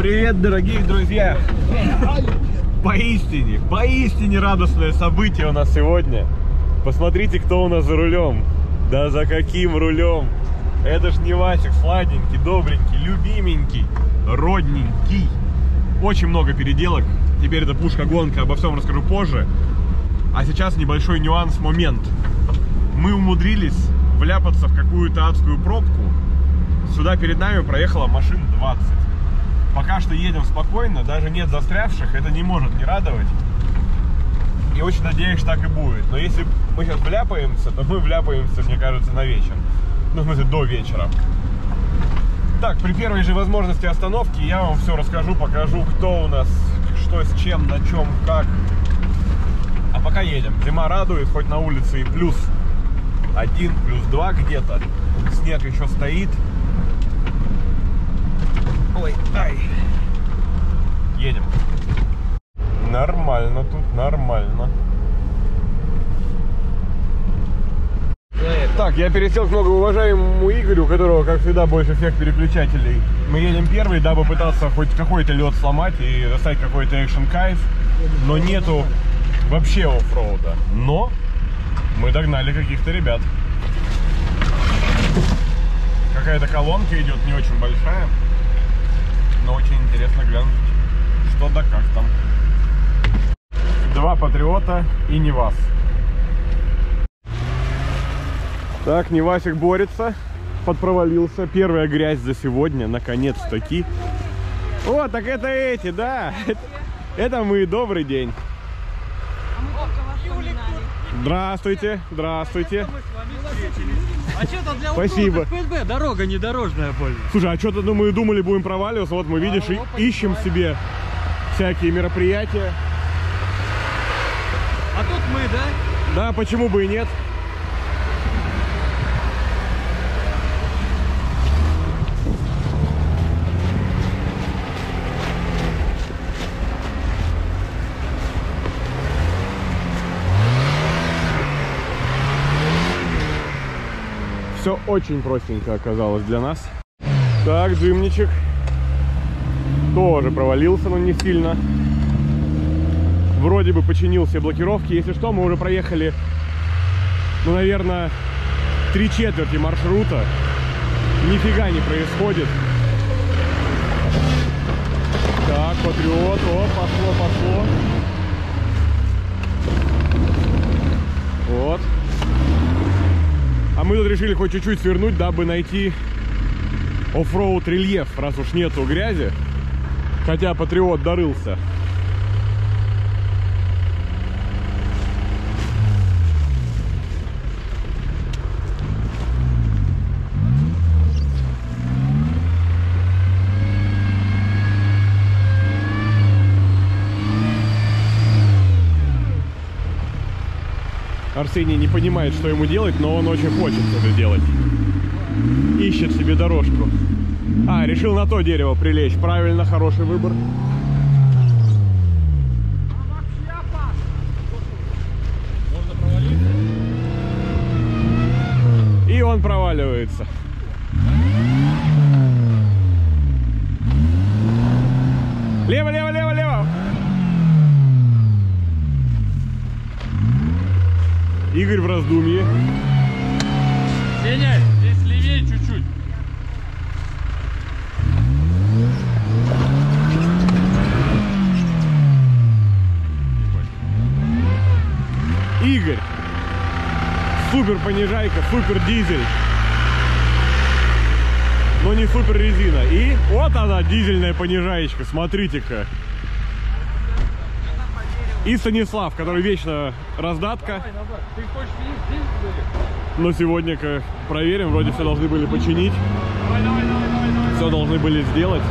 Привет, дорогие друзья! Поистине радостное событие у нас сегодня. Посмотрите, кто у нас за рулем. Да за каким рулем? Это ж не Васик, сладенький, добренький, любименький, родненький. Очень много переделок. Теперь это пушка-гонка, обо всем расскажу позже. А сейчас небольшой нюанс-момент. Мы умудрились вляпаться в какую-то адскую пробку. Сюда перед нами проехала машин 20. Пока что едем спокойно, даже нет застрявших, это не может не радовать. И очень надеюсь, что так и будет. Но если мы сейчас вляпаемся, то мы вляпаемся, мне кажется, на вечер. Ну, в смысле, до вечера. Так, при первой же возможности остановки я вам все расскажу, покажу, кто у нас, что с чем, на чем, как. А пока едем. Зима радует, хоть на улице и +1, +2 где-то. Снег еще стоит. Ой, ай. Едем. Нормально тут, нормально. Так, я пересел к многоуважаемому Игорю, у которого, как всегда, больше всех переключателей. Мы едем первый, дабы пытаться хоть какой-то лед сломать и достать какой-то экшен кайф. Но нету вообще оффроуда. Но мы догнали каких-то ребят. Какая-то колонка идет, не очень большая. Но очень интересно глянуть, что да как там. 2 Патриота и Нивас. Так, Нивасик борется, подпровалился. Первая грязь за сегодня, наконец-таки. О, так это эти, да. Это мы, добрый день. Здравствуйте, здравствуйте. А что-то для спасибо. ФСБ, дорога не дорожная больше. Слушай, а что-то мы думали, будем проваливаться. Вот мы, видишь, ищем себе всякие мероприятия. А тут мы, да? Да, почему бы и нет. Все очень простенько оказалось для нас. Так, джимничек тоже провалился, но не сильно. Вроде бы починил все блокировки. Если что, мы уже проехали, ну, наверное, 3/4 маршрута. Нифига не происходит. Так, Патриот, о, пошло. Вот. А мы тут решили хоть чуть-чуть свернуть, дабы найти оффроуд рельеф, раз уж нету грязи. Хотя Патриот дорылся. Арсений не понимает, что ему делать, но он очень хочет это делать. Ищет себе дорожку. А, решил на то дерево прилечь. Правильно, хороший выбор. Можно провалиться. И он проваливается. Лево, лево, лево, лево. Игорь в раздумье. Сеня, здесь левее чуть-чуть. Игорь. Супер понижайка, супер дизель. Но не супер резина. И вот она, дизельная понижаечка. Смотрите-ка. И Станислав, который вечно раздатка. Ты хочешь здесь? Но сегодня-ка проверим. Вроде все должны были починить. Давай. Все должны были сделать.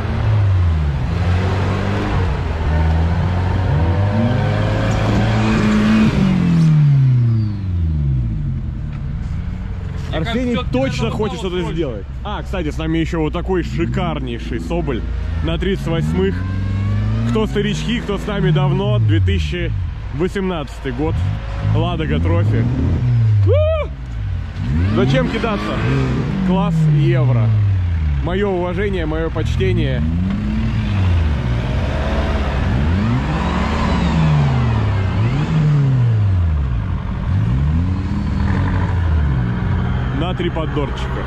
Арсений точно хочет что-то сделать. А, кстати, с нами еще вот такой шикарнейший Соболь на 38-х. Кто старички, кто с нами давно, 2018 год. Ладога Трофи. Зачем кидаться? Класс евро. Мое уважение, мое почтение. 2-3 поддорчика.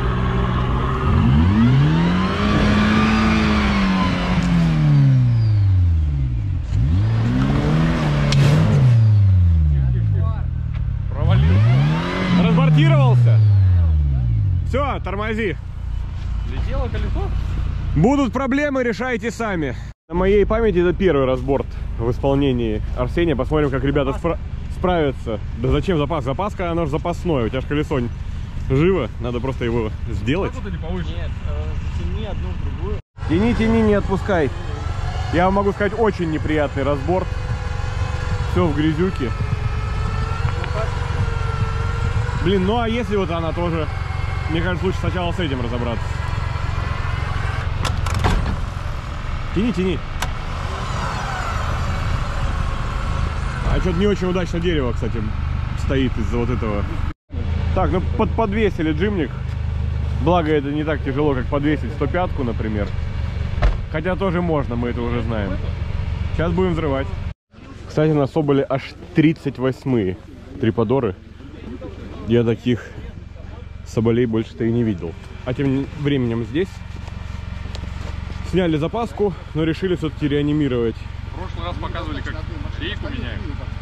Разбортировался? Все, тормози. Летело колесо? Будут проблемы, решайте сами. На моей памяти это первый разборт в исполнении Арсения. Посмотрим, как ребята справятся. Да зачем запас? Запаска, оно же запасное. У тебя же колесо живо, надо просто его сделать. Тут или повыше? Нет, затяни одну другую. Тяни, тяни, не отпускай. Я вам могу сказать, очень неприятный разборт. Все в грязюке. Блин, ну а если вот она тоже... Мне кажется, лучше сначала с этим разобраться. Тяни, тяни. А что-то не очень удачно дерево, кстати, стоит из-за вот этого. Так, ну подвесили джимник. Благо это не так тяжело, как подвесить 105-ку, например. Хотя тоже можно, мы это уже знаем. Сейчас будем взрывать. Кстати, на Соболе аж 38-е триподоры. Я таких соболей больше-то и не видел. А тем временем здесь сняли запаску, но решили все-таки реанимировать. В прошлый раз показывали, как рейку меняем.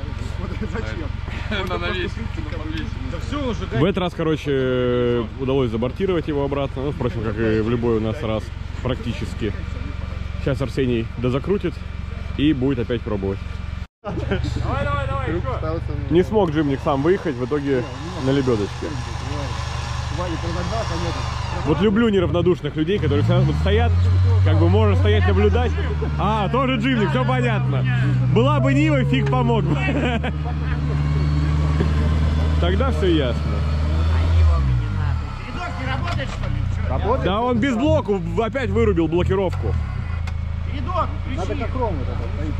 На навесе, на подвесе. В этот раз, короче, удалось забортировать его обратно. Ну, впрочем, как и в любой у нас раз практически. Сейчас Арсений дозакрутит и будет опять пробовать. Давай, давай, давай. Не смог джимник сам выехать, в итоге на лебедочке. Вот люблю неравнодушных людей, которые всегда вот стоят, как бы можно стоять наблюдать. А, тоже джимник, все понятно. Была бы Нива, фиг помог бы. Тогда все ясно. Передок не работает, что ли? Работает? Да он без блоку опять вырубил блокировку. Передок, включи. Надо как ром вот это стоит.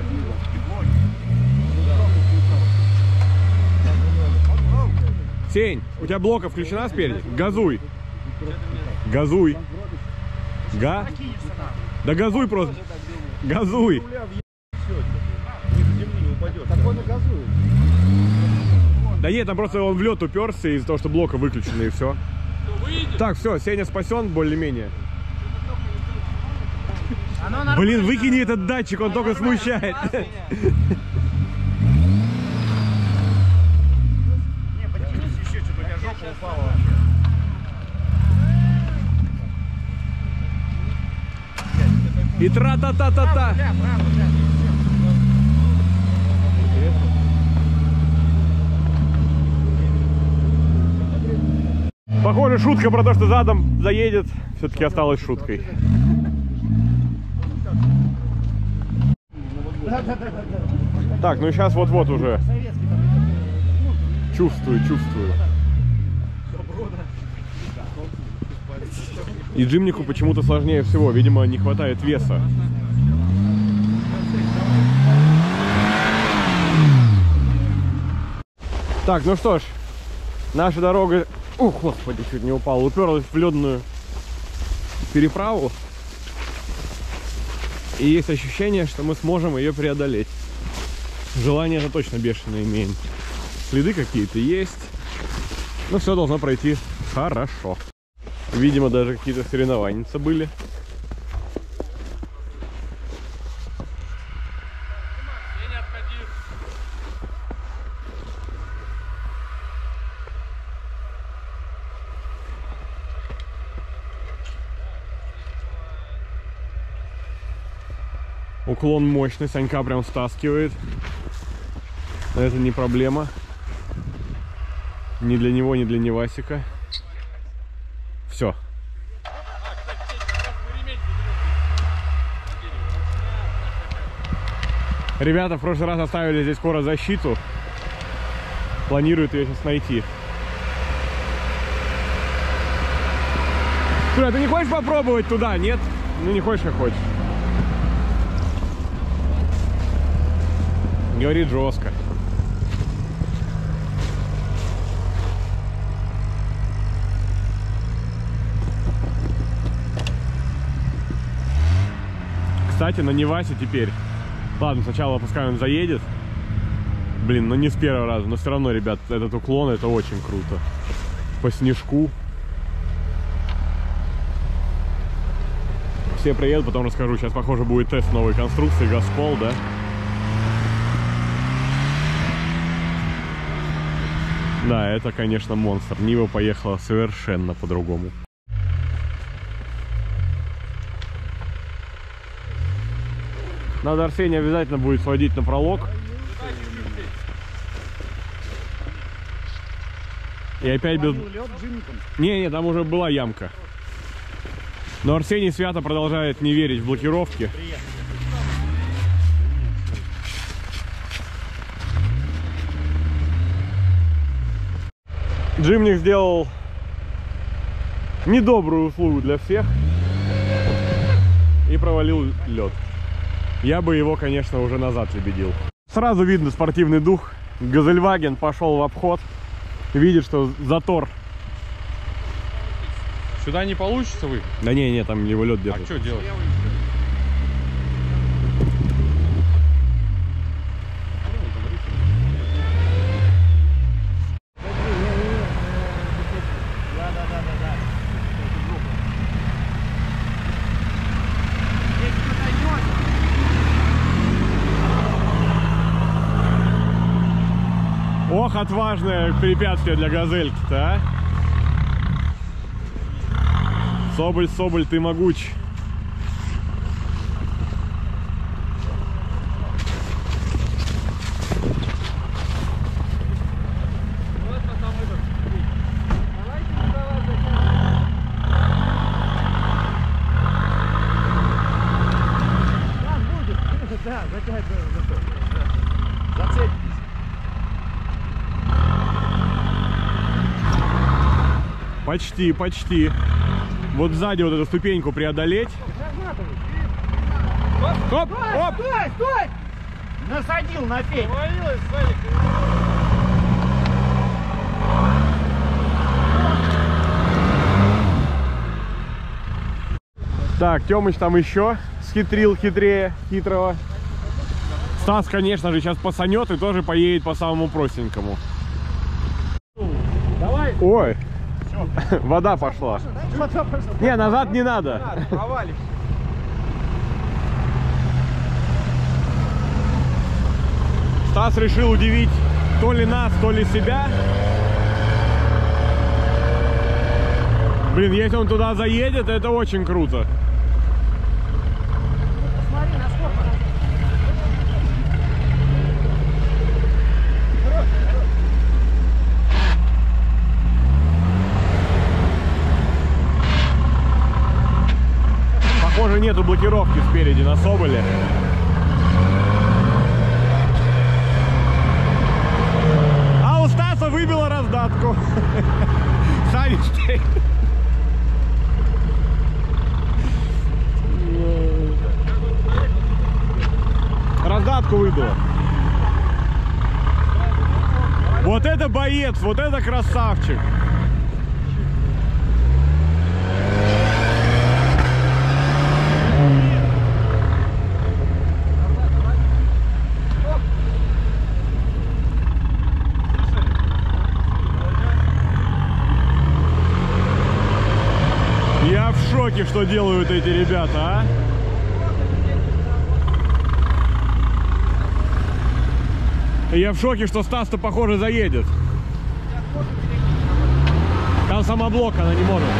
Сень, у тебя блока включена спереди? Газуй. Газуй. Да газуй просто. Газуй. Да нет, там просто он в лед уперся из-за того, что блока выключены, и все. Так, все, Сеня спасен более-менее. Блин, выкини этот датчик, он только смущает. И тра-та-та-та-та. Похоже, шутка про то, что задом заедет, все-таки осталась шуткой. Так, ну сейчас вот-вот уже. Чувствую. И джимнику почему-то сложнее всего. Видимо, не хватает веса. Так, ну что ж. Наша дорога... Ух, господи, чуть не упал. Уперлась в ледную переправу. И есть ощущение, что мы сможем ее преодолеть. Желание это точно бешеное имеем. Следы какие-то есть. Но все должно пройти хорошо. Видимо, даже какие-то соревнования были. Уклон мощный, Санька прям стаскивает. Но это не проблема. Ни для него, ни для Невасика. Все. Ребята в прошлый раз оставили здесь скорозащиту. Планируют ее сейчас найти. Слушай, а ты не хочешь попробовать туда? Нет? Ну не хочешь, как хочешь. Говорит жестко. Кстати, на Невасе теперь. Ладно, сначала пускай он заедет. Блин, ну не с первого раза, но все равно, ребят, этот уклон, это очень круто. По снежку. все приедут, потом расскажу. Сейчас, похоже, будет тест новой конструкции Газпол, да? Да, это, конечно, монстр. Нива поехала совершенно по-другому. Надо Арсения обязательно будет сводить на пролог. И опять без... Не, там уже была ямка. Но Арсений свято продолжает не верить в блокировки. Джимник сделал недобрую услугу для всех и провалил лед. Я бы его, конечно, уже назад лебедил. Сразу видно спортивный дух. Газельваген пошел в обход. Видит, что затор. Сюда не получится вы? Да не, там его лед держит. А что делать? Ох, отважное препятствие для газельки-то, а? Соболь, ты могуч. Да, зацепись. Почти. Вот сзади вот эту ступеньку преодолеть. Хоп! Стой! Насадил на пень. Так, Тёмыч там еще схитрил хитрого. Стас, конечно же, сейчас пасанет и тоже поедет по самому простенькому. Давай. Ой, вода пошла. Не, назад не надо. Провалишь. Стас решил удивить то ли нас, то ли себя. Блин, если он туда заедет, это очень круто. Посмотри, насколько. Похоже, нету блокировки спереди на Соболе. А у Стаса выбило раздатку. Санечка. Раздатку выбило. Вот это боец, вот это красавчик. Я в шоке, что делают эти ребята, а? Я в шоке, что Стас-то, похоже, заедет. Там самоблок, она не может.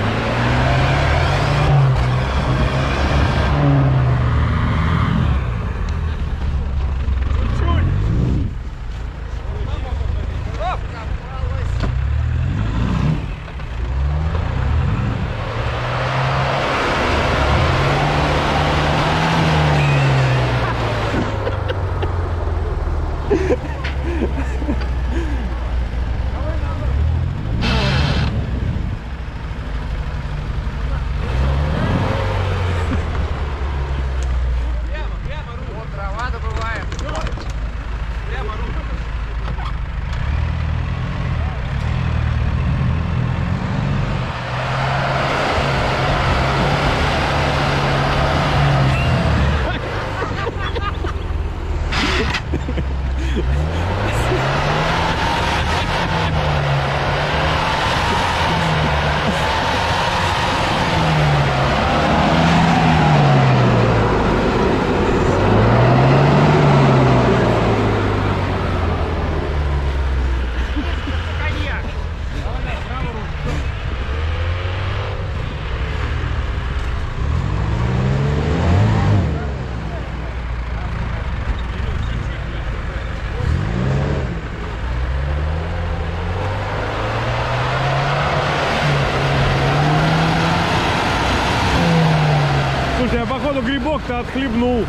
самоблок-то отхлебнул.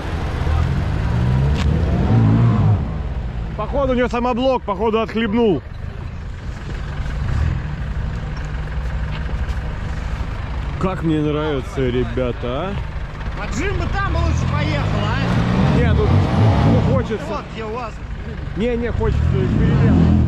Походу у него самоблок, походу отхлебнул. Как мне нравится, ребята, а? А Джим бы там бы лучше поехал, а? Не, тут хочется. Вот где у вас. Не, хочется эксперимент.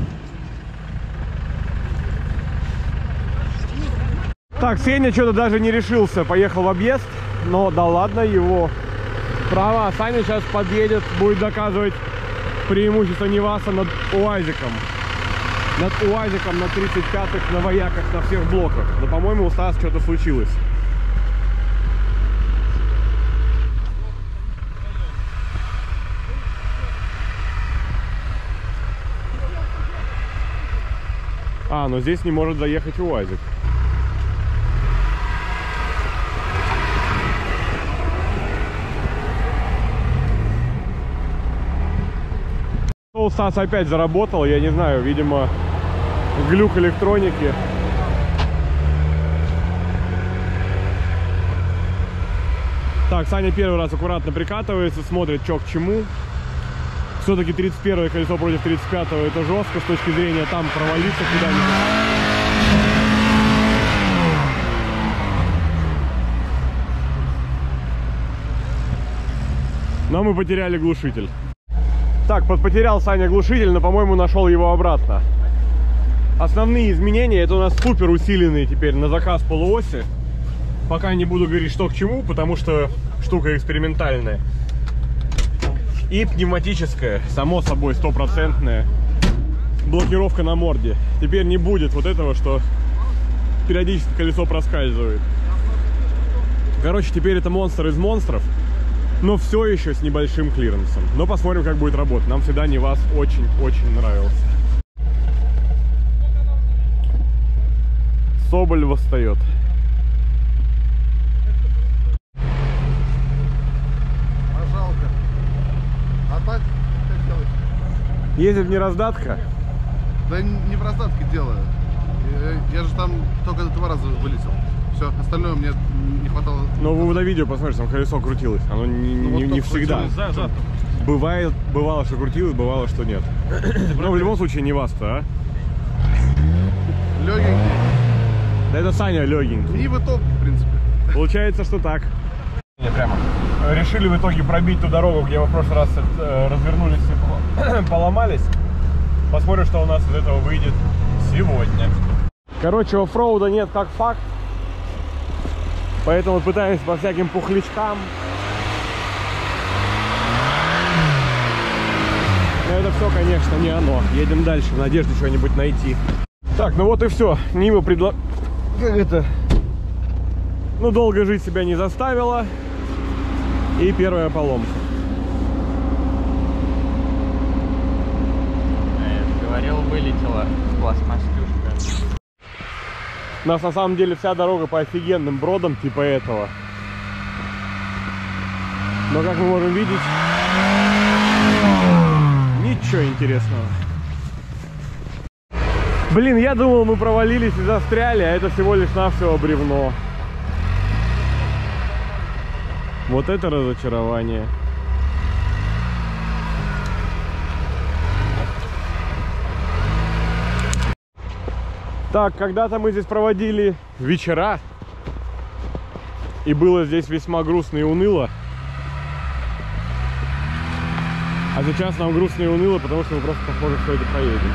Так, Сеня что-то даже не решился, поехал в объезд, но да ладно, его право. Саня сейчас подъедет, будет доказывать преимущество Ниваса над УАЗиком. Над УАЗиком на 35-х, на вояках, на всех блоках. Но, по-моему, у Стаса что-то случилось. А, но здесь не может заехать УАЗик. У Стаса опять заработал, я не знаю, видимо, глюк электроники. Так, Саня первый раз аккуратно прикатывается, смотрит, что к чему. Все-таки 31-е колесо против 35-го это жестко с точки зрения там провалиться куда-нибудь. Но мы потеряли глушитель. Так, потерял Саня глушитель, но, по-моему, нашел его обратно. Основные изменения, это у нас супер усиленные теперь на заказ полуоси. Пока не буду говорить, что к чему, потому что штука экспериментальная. И пневматическая, само собой, стопроцентная блокировка на морде. Теперь не будет вот этого, что периодически колесо проскальзывает. Короче, теперь это монстр из монстров. Но все еще с небольшим клиренсом. Но посмотрим, как будет работать. Нам всегда Нивас очень-очень нравился. Соболь восстает. А жалко. А так, как делать? Ездит не раздатка? Да не в раздатке дело. Я же там только 2 раза вылетел. Все, остальное мне не хватало. Но вы на видео посмотрите, там колесо крутилось. Оно не всегда. Бывало, что крутилось, бывало, что нет. Но в любом случае Нивас-то, а? Легенький. Да это Саня легенький. И в итоге, в принципе. Получается, что так. Прямо. Решили в итоге пробить ту дорогу, где мы в прошлый раз развернулись и поломались. Посмотрим, что у нас из этого выйдет сегодня. Короче, оффроуда нет как факт. Поэтому пытаемся по всяким пухлячкам. Но это все, конечно, не оно. Едем дальше, в надежде что-нибудь найти. Так, ну вот и все. Нива как это? Ну, долго жить себя не заставила. И первая поломка. Говорил, вылетела пластмассюшка. У нас на самом деле вся дорога по офигенным бродам типа этого. Но как мы можем видеть, ничего интересного. Блин, я думал, мы провалились и застряли, а это всего лишь навсего бревно. Вот это разочарование. Так, когда-то мы здесь проводили вечера, и было здесь весьма грустно и уныло. А сейчас нам грустно и уныло, потому что мы просто, похоже, что это поедем.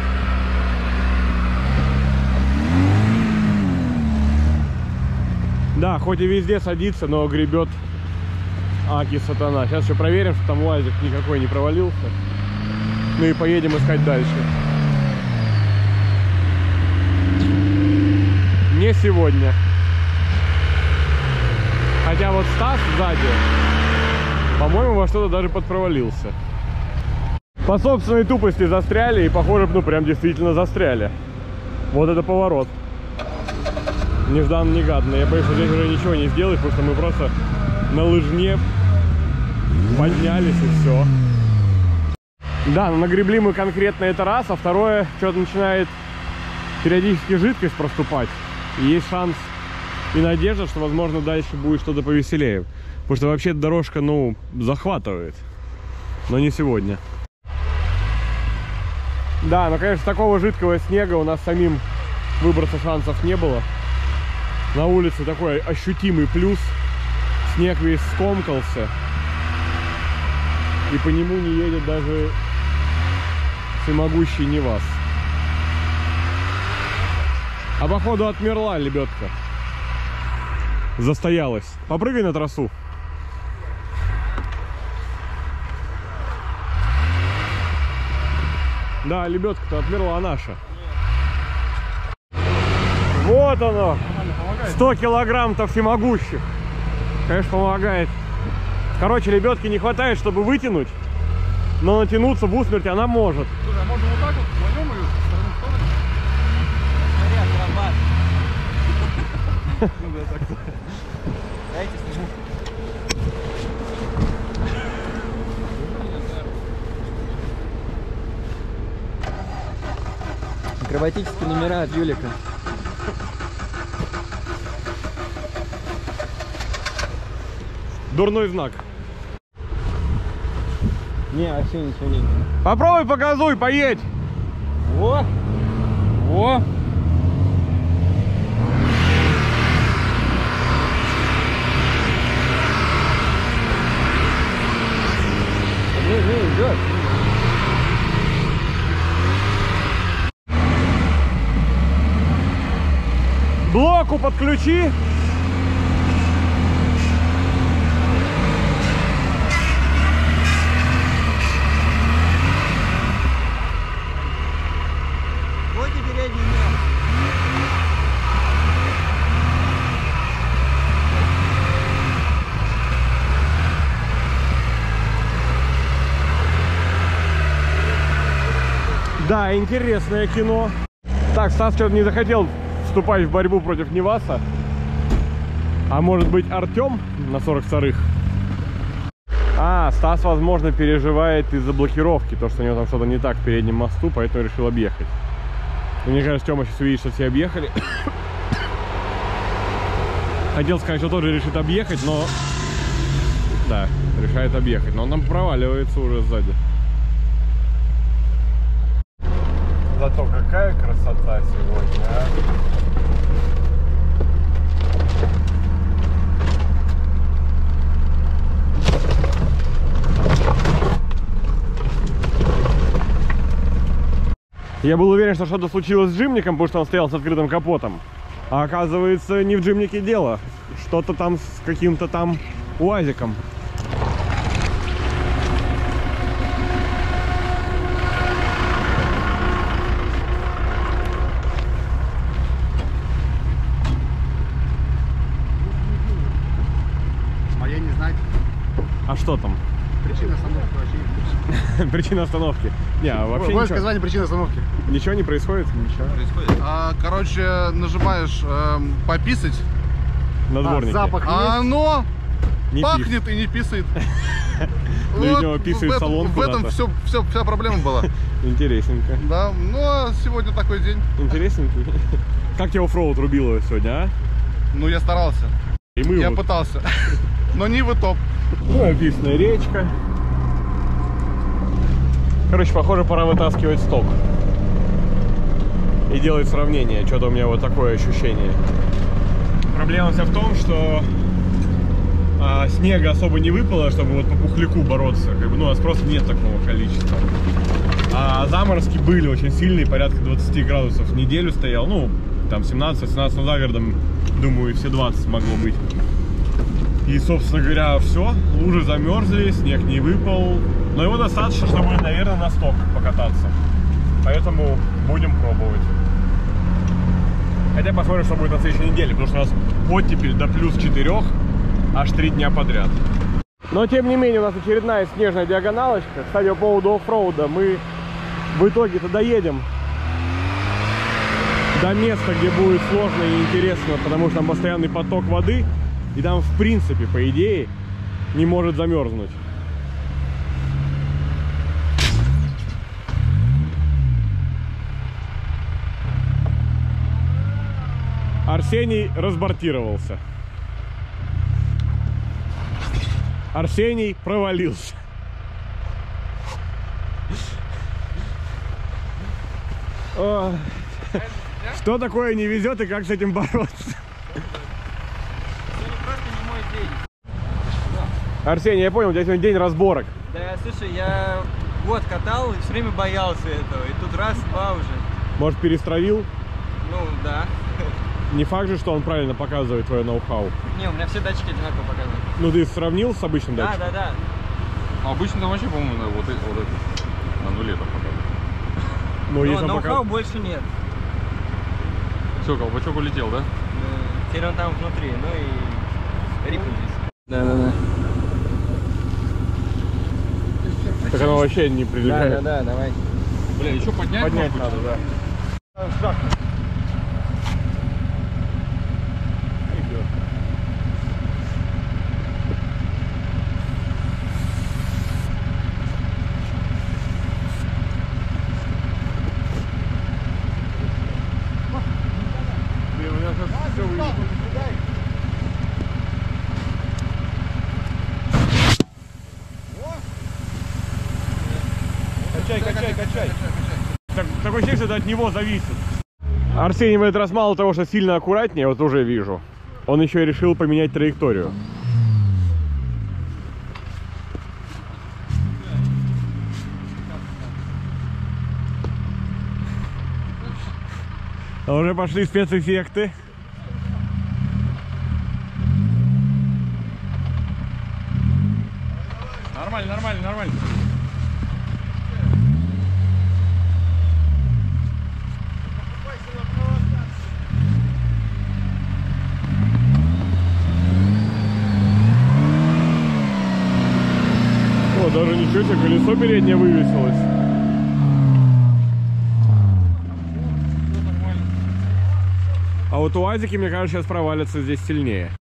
Да, хоть и везде садится, но гребет аки сатана. Сейчас еще проверим, что там УАЗик никакой не провалился. Ну и поедем искать дальше. Не сегодня. Хотя вот Стас сзади, по-моему, во что-то даже подпровалился. По собственной тупости застряли, и похоже, ну прям действительно застряли. Вот это поворот. Нежданно-негаданно. Я боюсь, что здесь уже ничего не сделаешь, потому что мы просто на лыжне поднялись и все. Да, но нагребли мы конкретно это раз, а второе, что-то начинает периодически жидкость проступать. И есть шанс и надежда, что, возможно, дальше будет что-то повеселее. Потому что вообще дорожка, ну, захватывает. Но не сегодня. Да, но, конечно, такого жидкого снега у нас самим выбраться шансов не было. На улице такой ощутимый плюс. Снег весь скомкался. И по нему не едет даже всемогущий Нивас. А походу отмерла лебедка. Застоялась. Попрыгай на трассу. Да, лебедка-то отмерла наша. Вот оно. 100 килограмм-то всемогущих. Конечно, помогает. Короче, лебедки не хватает, чтобы вытянуть. Но натянуться в усмерть она может. Слушай, а можно вот так вот возьмем ее со стороны в сторону? Ну да, так-то. Дайте сниму. Акробатические номера от Юлика. Дурной знак. Не, вообще ничего нет. Попробуй показуй, поедь. Во! Во! Идет. Блоку подключи. Вот и передний мел. Да, интересное кино. Так, Стас что-то не захотел вступать в борьбу против Ниваса. А может быть Артем на 42-х? А, Стас, возможно, переживает из-за блокировки. То, что у него там что-то не так в переднем мосту, поэтому решил объехать. И мне кажется, Тёма сейчас увидит, что все объехали. Хотел сказать, что тоже решит объехать, но... Да, решает объехать. Но он там проваливается уже сзади. Зато какая красота сегодня, а? Я был уверен, что что-то случилось с джимником, потому что он стоял с открытым капотом. А оказывается, не в джимнике дело. Что-то там с каким-то там УАЗиком. Моя не знать. А что там? Причина остановки вообще не Причина остановки. Не, а вообще Войск ничего, название причины остановки. ничего не происходит? Ничего. Короче, нажимаешь пописать, На дворнике. Запах а оно Не пахнет и не писает. Ну, видимо, писает в этом, салон в этом куда-то. вся проблема была. Интересненько. Да, ну а сегодня такой день. Интересненький. Как тебя оффроуд рубило сегодня, а? Ну я старался, И мы я вот. пытался, но не в топ. Ну, описанная речка. Короче, похоже, пора вытаскивать сток. И делать сравнение. Что-то у меня вот такое ощущение. Проблема вся в том, что снега особо не выпало, чтобы вот по пухляку бороться. Как бы, ну, у нас просто нет такого количества. А заморозки были очень сильные, порядка 20 градусов в неделю стоял. Ну, там 17-18, но за городом, думаю, все 20 могло быть. И, собственно говоря, все. Лужи замерзли, снег не выпал. Но его достаточно, чтобы, наверное, на сток покататься. Поэтому будем пробовать. Хотя посмотрим, что будет на следующей неделе. Потому что у нас оттепель до плюс 4 аж 3 дня подряд. Но, тем не менее, у нас очередная снежная диагоналочка. Кстати, по поводу оффроуда. Мы в итоге-то доедем до места, где будет сложно и интересно. Потому что там постоянный поток воды. И там, в принципе, по идее, не может замерзнуть. Арсений разбортировался. Арсений провалился. О, что такое не везет и как с этим бороться? Арсений, я понял, у тебя сегодня день разборок. Да, слушай, я год катал и все время боялся этого. И тут раз-два уже. Может, перестроил? Ну, да. Не факт же, что он правильно показывает твое ноу-хау. Не, у меня все датчики одинаково показывают. Ну, ты сравнил с обычным Да, датчиком? да, да. А обычно там вообще, по-моему, вот это на нуле там показывает. Ну, если Но он ноу-хау пока- больше нет. Все, колпачок улетел, да? Теперь он там внутри, ну и рипл здесь. Да, да, да. Так оно вообще не прилегает. Да, давай. Бля, еще поднять, Поднять может быть? надо, да. Идет. Блин, у меня сейчас все выйдет. Качай. Такое ощущение, что это от него зависит. Арсений в этот раз мало того, что сильно аккуратнее, вот уже вижу, он еще и решил поменять траекторию. А уже пошли спецэффекты. Нормально. О, даже ничего себе, колесо переднее вывесилось. А вот УАЗики, мне кажется, сейчас провалятся здесь сильнее.